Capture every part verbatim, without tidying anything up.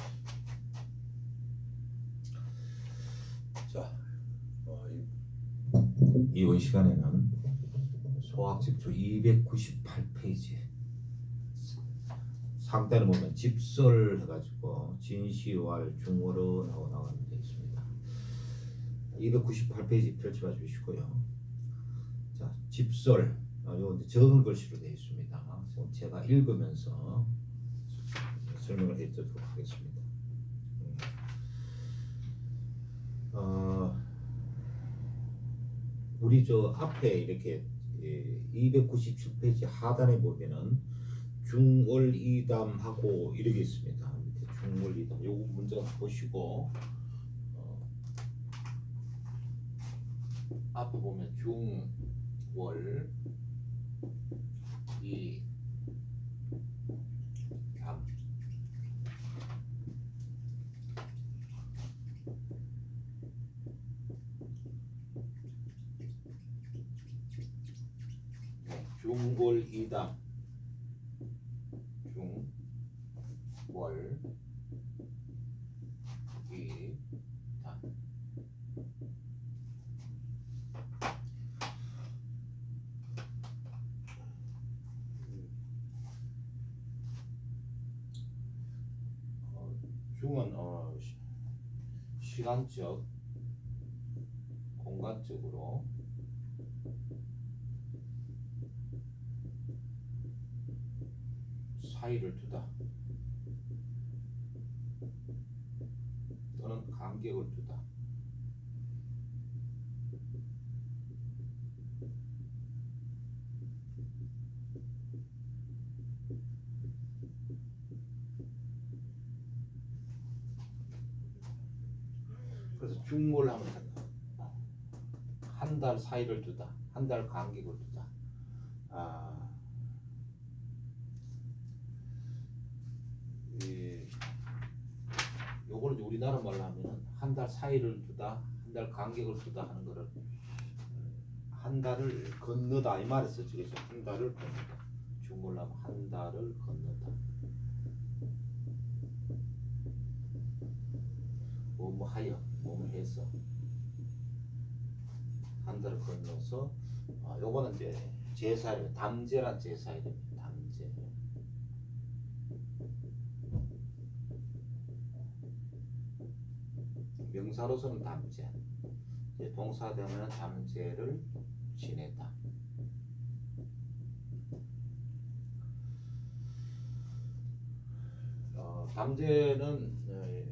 자, 어, 이번 시간에는 소학집초 이백구십팔 페이지 상단에 보면 집설 해가지고 진시왈 중월언하고 나가는 데 있습니다. 이백구십팔 페이지 펼쳐봐 주시고요. 자, 집설, 아, 이거 이제 적은 글씨로 되어 있습니다. 제가 읽으면서 설명을 해드리도록 하겠습니다. 음. 어, 우리 저 앞에 이렇게 이백구십칠 페이지 하단에 보면은 중월이담하고 이렇게 있습니다. 밑에 중월이담 요거 문제 보시고 어, 앞에 보면 중월 이 담 중월이담 중월 이담 어, 중은 어, 시, 시간적 공간적으로 사이를 두다 또는 간격을 두다. 그래서 중월 하면 한 달 사이를 두다, 한 달 간격을 두다. 아, 이, 요거는 우리나라 말로 하면은 한 달 사이를 두다, 한 달 간격을 두다 하는 거를 한 달을 건너다 이 말에 쓰죠. 그래서 한 달을 건너다. 중국어로 하면 한 달을 건너다. 뭐뭐 하여, 뭐뭐 해서 한 달을 건너서 아, 요거는 이제 제사일, 담제란 제사일입니다. 담제. 명사로서는 담제. 이제 동사 되면 담제를 지내다. 어, 담제는 에,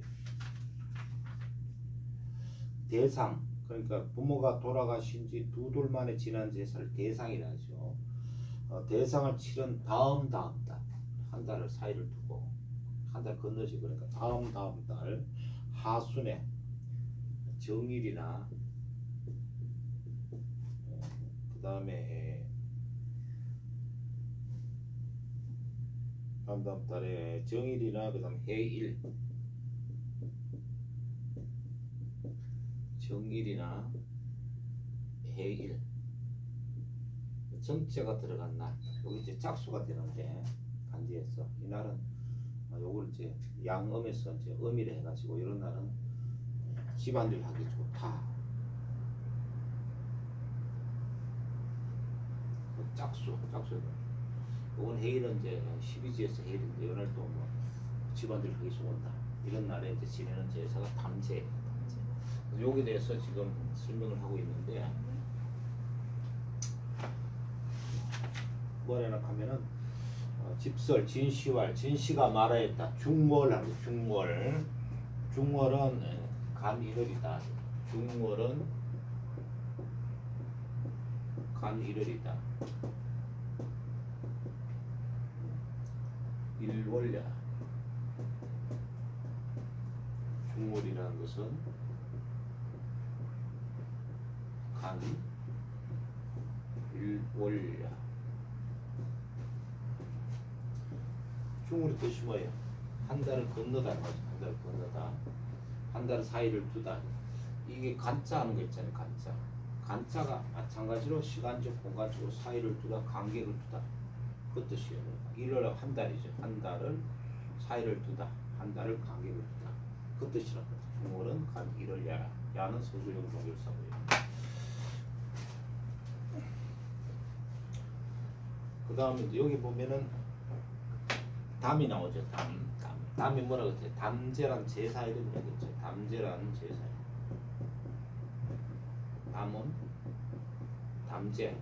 대상, 그러니까 부모가 돌아가신 지 두 돌 만에 지난 제사를 대상이라 하죠. 어, 대상을 치른 다음 다음 달, 한 달을 사이를 두고 한 달 건너지. 그러니까 다음 다음 달 하순에 정일이나 어, 그 다음에 다음 다음 달에 정일이나 그 다음 해일, 정일이나 해일, 정자가 들어간 날, 여기 이제 짝수가 되는데 간지에서 이 날은 요걸 이제 양음에서 이제 음이라 해가지고 이런 날은 집안일 하기 좋다. 짝수, 짝수. 요건 해일은 이제 십이지에서 해일인데 이날 또 뭐 집안일 하기 좋은다. 이런 날에 이제 지내는 제사가 담제. 담제. 여기에 대해서 지금 설명을 하고 있는데 뭐래나 하면은 어, 집설, 진시왈, 진시가 말하였다. 중월하고 중월. 중월은 간일월이다. 중월은 간일월이다. 일월야. 중월이라는 것은 간일월야. 중월의 뜻이 뭐예요? 한 달을 건너다. 한 달을 건너다. 한 달 사이를 두다. 이게 간자 하는 거 있잖아요. 간자. 간자가 마찬가지로 시간적, 공간적으로 사이를 두다, 간격을 두다. 그 뜻이에요. 일월 한 달이죠. 한 달을 사이를 두다. 한 달을 간격을 둔다. 그 뜻이라. 중월은 간 일을 야라. 야는 서술형 동일사고요. 그 다음에 여기 보면은 담이 나오죠. 담, 담. 담이 뭐라 그랬죠? 담제란 제사 이름이라겠죠. 담제란 제사. 담은 담제.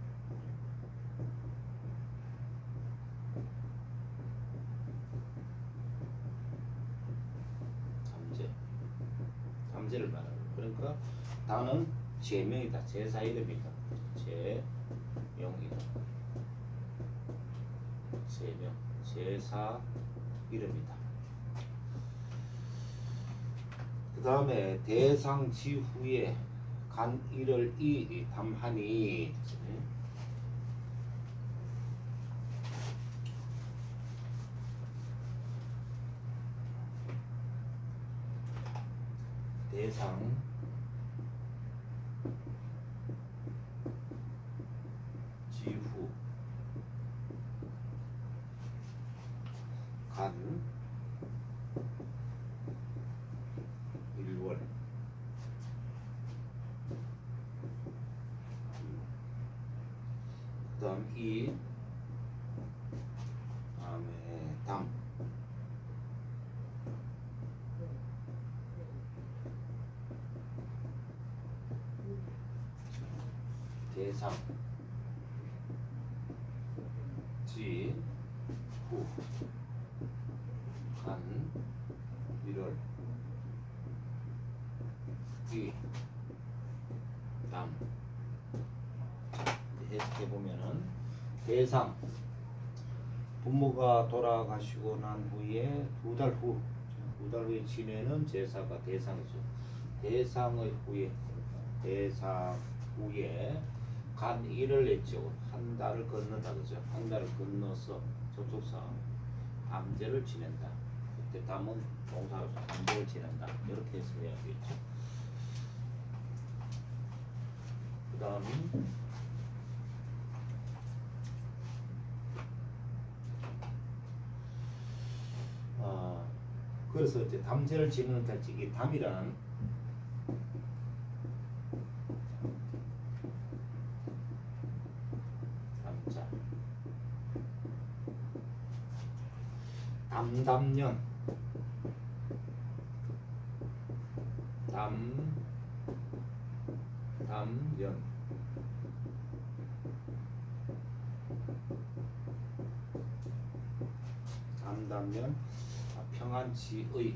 담제. 담제를 말하는. 그러니까 다는 제명이다. 제사 이름이다. 제명이다. 제명. 제사 이름이다. 그 다음에 대상 지후에 간 일을 이 담하니 대상 지후 간 일월 그 다음 이 다음에 담 대상 지 후 간 일월 이 담. 해석해 보면은 대상 부모가 돌아가시고 난 후에 두 달 후, 두 달 후에 지내는 제사가 대상이죠. 대상의 후에 대상 후에 간 일을 냈죠. 한 달을 건너다 그죠. 한 달을 건너서 접속사 담제를 지낸다. 그때 담은 동사로서 담제를 지낸다. 이렇게 해석해야 되겠죠. 그 다음 어, 그래서 이제 담제를 지내는 달치기 담이라는 담자 담담년 담 담년 담담년 평안지의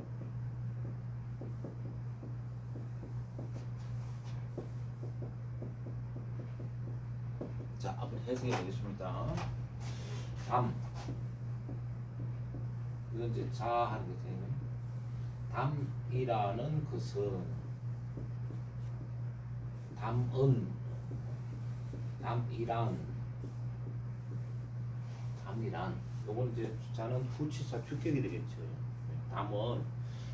자 한번 해석해 보겠습니다. 담 이건 이제 자 하는 거죠. 담이라는 것은 담은 담이란 담이란 요건 이제 자는 후치사 주격이 되겠죠. 담은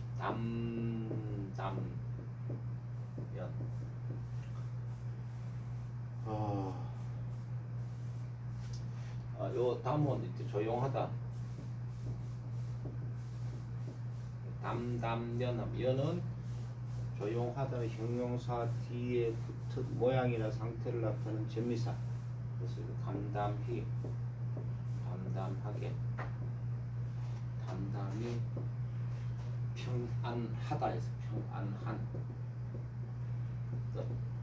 담 담연 어, 아, 요 담은 이제 조용하다. 담담연 연은 조용하다 형용사 뒤에 붙은 모양이나 상태를 나타내는 전미사. 그래서 담담히 담담하게 담담히 평안하다 해서 평안한 뜻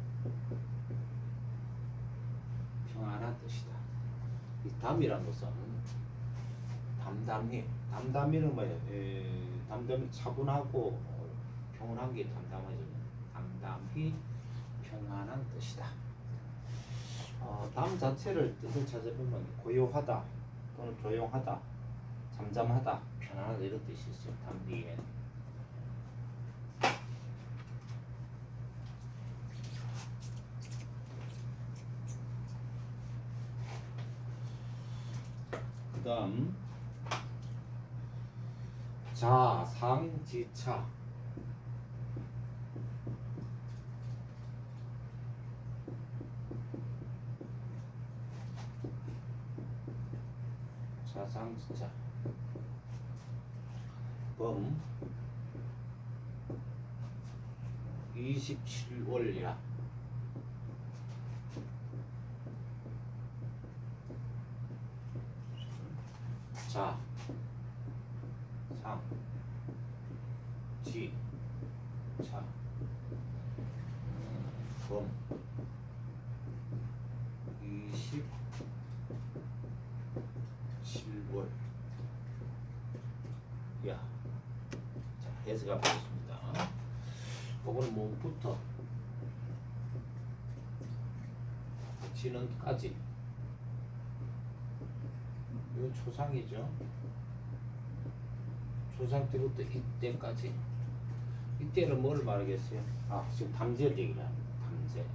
평안한 뜻이다. 이 담이라는 것은 담담히 담담히는 뭐예요? 에, 담담히 차분하고 어, 평온한 게 담담하죠. 담담히 평안한 뜻이다. 어, 담 자체를 뜻을 찾아보면 고요하다 또는 조용하다, 잠잠하다, 편안하다 이런 뜻이 있어요. 담 뒤에. 그 다음 자상지차 자상지차 범 이십칠월이야. 자, 상, 지, 차, 음, 범 이십칠월. 야, 자, 해석해 보겠습니다. 이거는 뭐부터 지는까지. 이거 초상이죠. 초상 때부터 이때까지. 이때는 뭘 말하겠어요? 아, 지금 담제를 얘기를 합니다. 담제.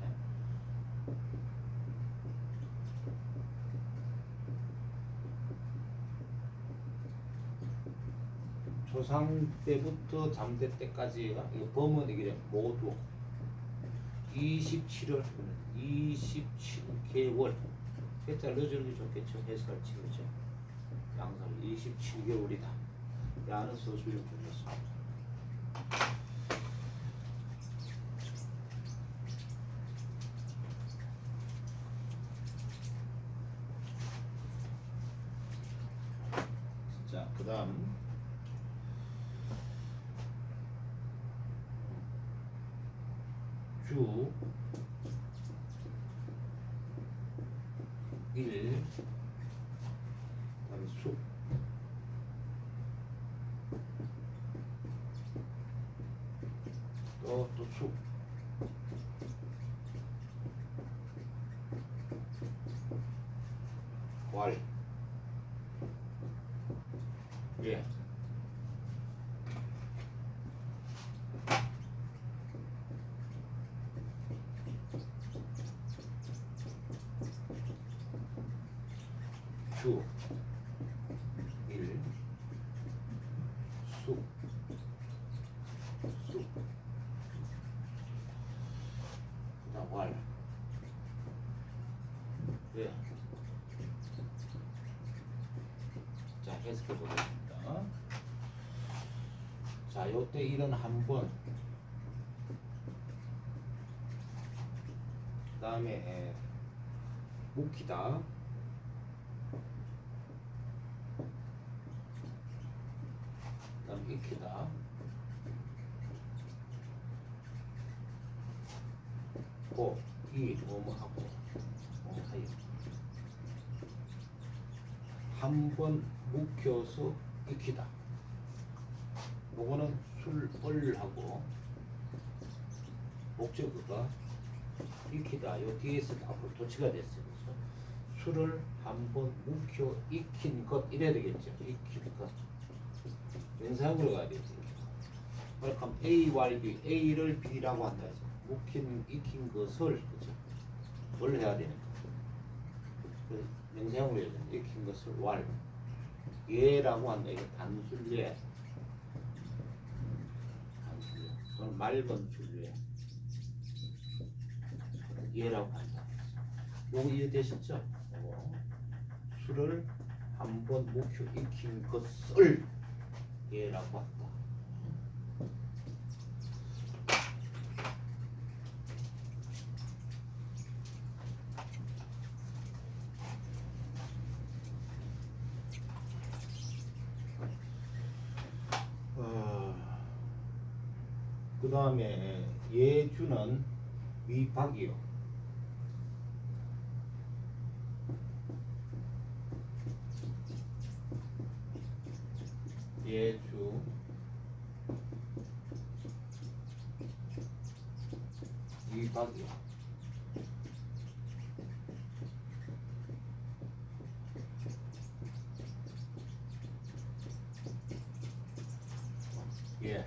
초상 때부터 잠대 때까지가 이 범은 이게 모두 이십칠월 이십칠 개월. 해자 넣어주는 게 좋겠죠. 해석을 치우죠. 양설 이십칠 개월이다. 야는 서술형 중이었습니다. 자, 그 다음 주 일, 그다음에 수, 또, 또 수, 월, 예, 주, 일, 수, 수, 그다음 월, 예. 자, 해석해 보겠습니다. 자, 요때 일은 한 번, 그 다음에 묵히다, 그 다음 익히다, 고, 이, 뭐뭐하고 뭐하여 한 번 묵혀서 익히다. 요거는 술을하고 목적어가 익히다. 요 뒤에서 앞으로 도치가 됐어요. 그래서 술을 한 번 묵혀 익힌 것 이래야 되겠죠. 익힌 것. 명사형으로 가야 되지. 그럼 A, Y, B, A를 B라고 한다. 묵힌, 익힌 것을, 그죠? 뭘 해야 되니까. 명사형으로 해야 돼. 익힌 것을 왈. 예라고 한다. 이거 단술예. 단술예. 그건 맑은 줄예. 예라고 한다. 요거 이해되셨죠? 요거. 술을 한 번 묵혀 익힌 것을 예라고 한다. 그 다음에 예주는 위박이요. 예주 위박이요. 예.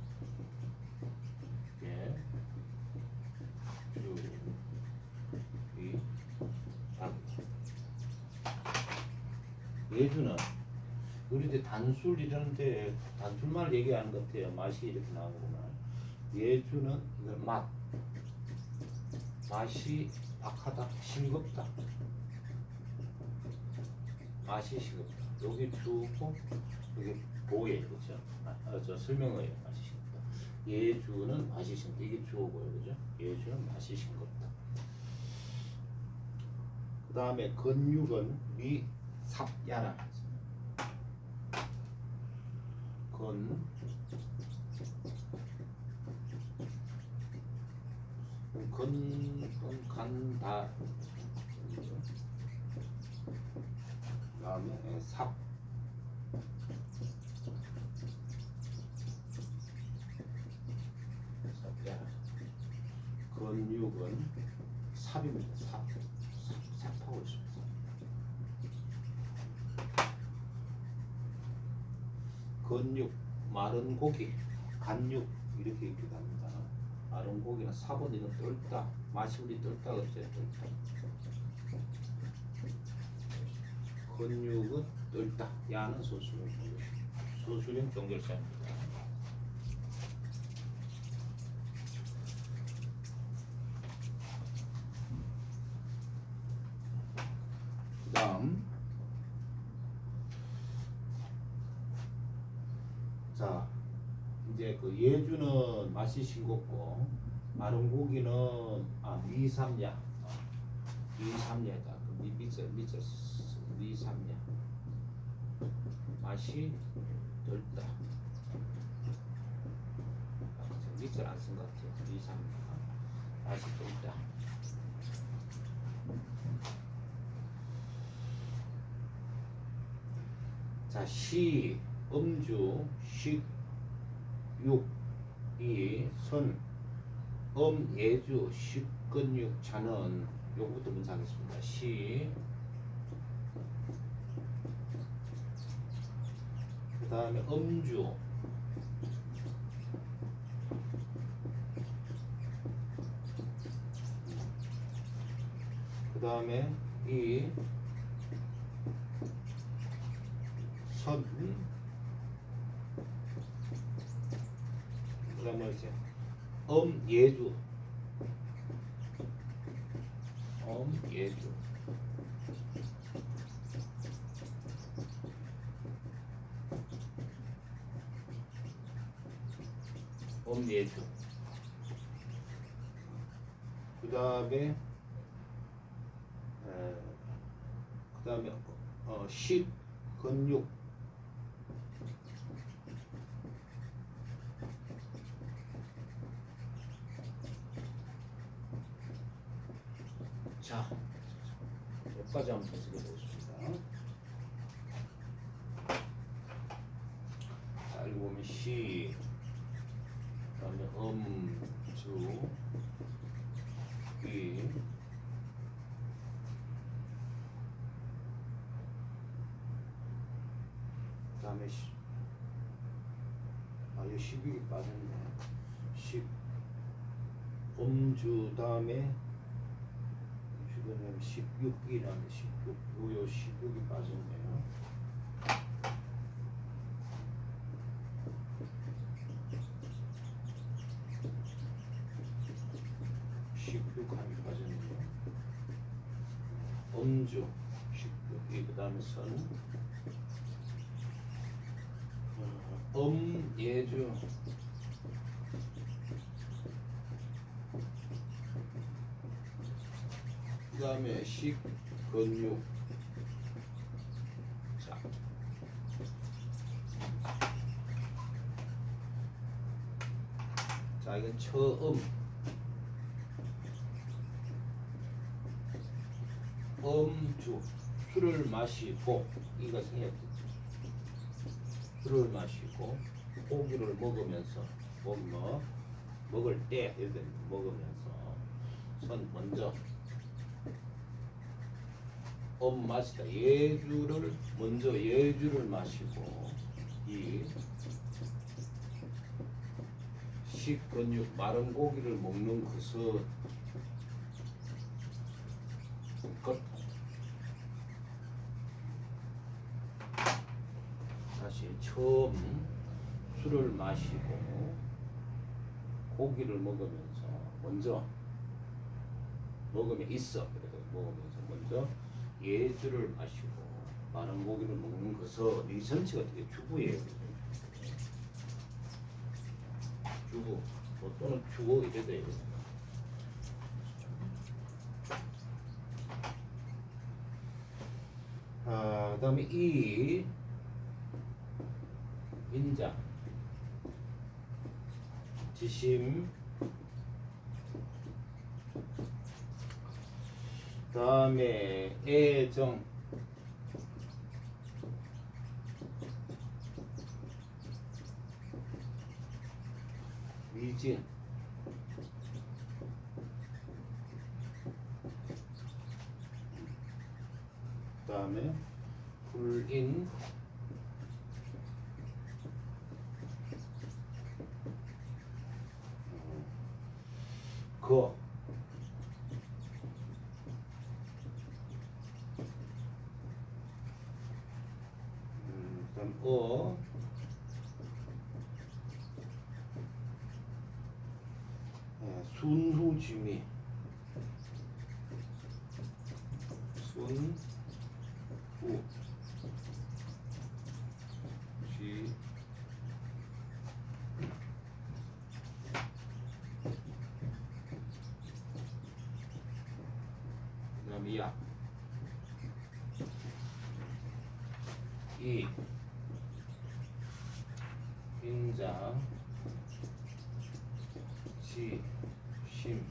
예주는 우리들 단술 이러는데 단술만 얘기하는 것 같아요. 맛이 이렇게 나오구나. 예주는 맛, 맛이 박하다, 싱겁다. 맛이 싱겁다. 여기 주고 여기 보예 그죠? 아, 아, 저 설명어예요. 맛이 싱겁다. 예주는 맛이 싱겁다. 이게 주어고요, 그죠? 예주는 맛이 싱겁다. 그 다음에 건육은 미 삽야라. 건 건, 건, 간다. 그 다음에 삽. 삽야. 건육은 삽입니다. 삽. 삽, 삽하고 있습니다. 건육, 마른 고기, 간육 이렇게 읽기도 합니다. 마른 고기는 삽은 이건 떫다. 맛이 우리 떫다 그랬죠. 떫다. 건육은 떫다. 야는 소수령 종결. 소수령 종결사입니다. 그 다음 자 이제 그 예주는 맛이 싱겁고 마른 고기는 아 미삼야 아, 미삼야다. 그 미 밑에 밑에 미삼야 맛이 덜다. 아, 밑을 안 쓴 것 같아요. 미삼야 맛이 덜다. 자 시 음주 식 육 이 선 음 예주 식근육 자는 요거부터 먼저 하겠습니다. 시 그 다음에 음주 그 다음에 이 선 그 다음에 이제 음 예주 음 예주 음 예주 그 다음에 그 다음에 어, 식 근육 자 여기까지 한번 해석해 보겠습니다. 자 여기 보면 시 그 다음에 음주 이 그 다음에 시 아 여기 십육이 빠졌네. 십 음주 다음에 지금 십육이라는 십육 요 십육이 빠졌네요. 십육 함이 빠졌네요. 음주 십육이 그 다음에 선 어, 음 예주 그 다음에 식 근육 자, 자 이건 처음 음주 술을 마시고 이것은 해야 되죠. 술을 마시고 고기를 먹으면서 뭐 먹을 때 이렇게 먹으면서 선 먼저 음 마시다 예주를 먼저 예주를 마시고 이 식근육 마른 고기를 먹는 것은 것 다시 처음 술을 마시고 고기를 먹으면서 먼저 먹으면 있어 그래서 먹으면서 먼저 예주를 마시고 많은 고기를 먹는 것은 이 전체가 되게 주부예요. 주부 뭐 또는 주어 이래 돼요. 아, 그다음에 이 인자 지심 그다음에 애정 위진 그다음에 불인 거 음, 그다음 어 예, 순후지미 순후 지 그다음에 야 이 인자 지 심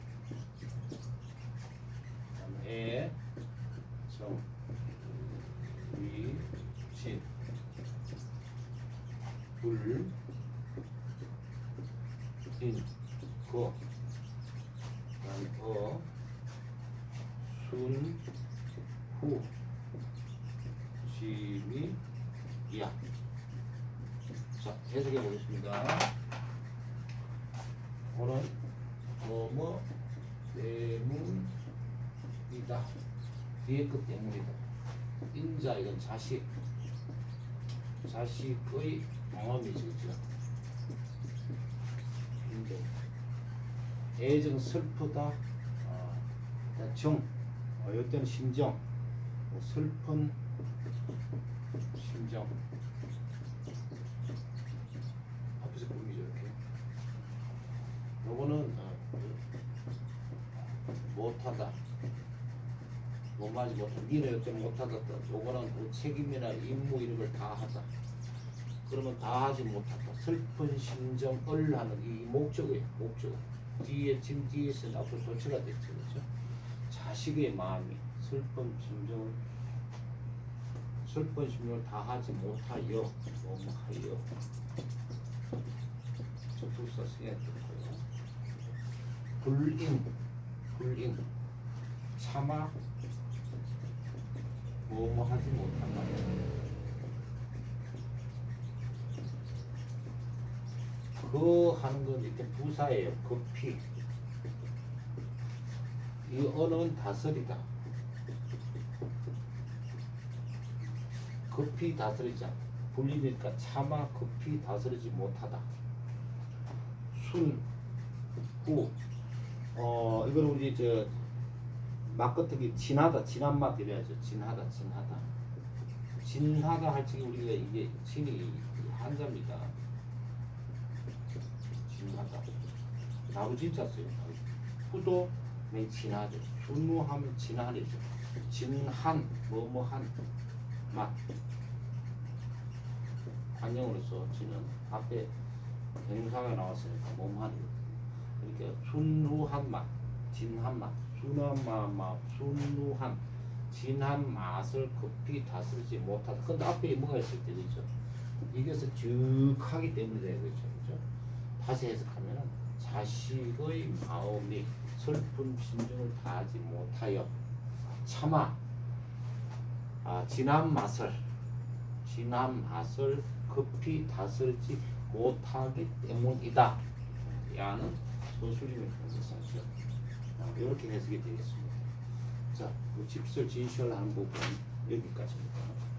애 정 위 진 불 인 거 그다음 어 순 후 심이 야. 자, 해석해 보겠습니다. 오늘 뭐뭐 때문이다. 뒤에 것 때문이다. 인자 이건 자식. 자식의 경험이지, 그죠? 인정. 애정 슬프다. 어, 정. 어, 이때는 심정. 슬픈 심정. 앞에서 보이죠, 이렇게. 요거는 어, 못하다. 못하지 못하다. 니는 이때 못하다. 요거는 뭐 책임이나 임무 이런 걸 다 하다. 그러면 다 하지 못하다. 슬픈 심정을 하는 이 목적이에요. 목적. 뒤에 짐 뒤에서는 앞으로 도체가 됐죠, 그렇죠? 자식의 마음이 슬픈 심정을 슬픈 심정을 다 하지 못하여 뭐뭐하여 접속사 승에 좋고요. 불인 불인 참아 뭐뭐하지 못한다. 그 하는 건 이렇게 부사예요. 급히 이 언어는 다스리다. 급히 다스리자. 불리니까 차마 급히 다스리지 못하다. 순, 후. 어, 이걸 우리 저 맛겉기 진하다, 진한 맛 이래야죠. 진하다, 진하다. 진하다 할 적에 우리가 이게 진이 한자입니다. 진하다. 나무 진짜 써요. 후도 맨 진하죠. 순후하면 진한이죠. 진한, 뭐뭐한 맛. 관형으로서 진은 앞에 동사가 나왔으니까 몸한이거든요. 그러니까 순후한 맛, 진한 맛, 순한 맛, 맛, 순후한, 진한 맛을 급히 다스리지 못하다. 근데 앞에 뭐가 있을 때 그죠? 이것은 즉하기 때문에 되겠죠, 그죠? 다시 해석하면은 자식의 마음이 슬픈 심정을 다하지 못하여 차마 아, 진한 맛을 진한 맛을 급히 다스리지 못하기 때문이다. 야는 서술임의 강조사죠. 이렇게 해석이 되겠습니다. 자, 그 집설 진시할 하는 부분 여기까지입니다.